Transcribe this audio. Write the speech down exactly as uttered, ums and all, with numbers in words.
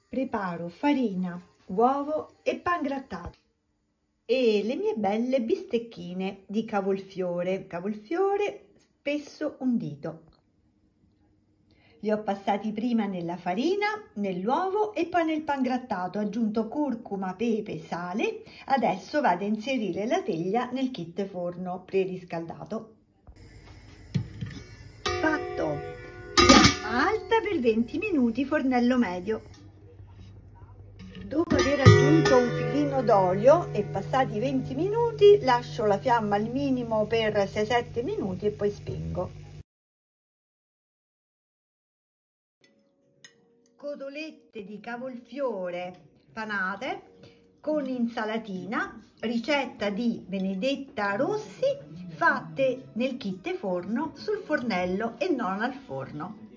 Preparo farina, uovo e pangrattato e le mie belle bistecchine di cavolfiore, cavolfiore spesso condito. Li ho passati prima nella farina, nell'uovo e poi nel pangrattato, ho aggiunto curcuma, pepe e sale. Adesso vado a inserire la teglia nel kit forno preriscaldato. Fatto! Fiamma alta per venti minuti, fornello medio. Dopo aver aggiunto un filino d'olio e passati venti minuti, lascio la fiamma al minimo per sei sette minuti e poi spengo. Cotolette di cavolfiore panate con insalatina, ricetta di Benedetta Rossi, fatte nel kit forno sul fornello e non al forno.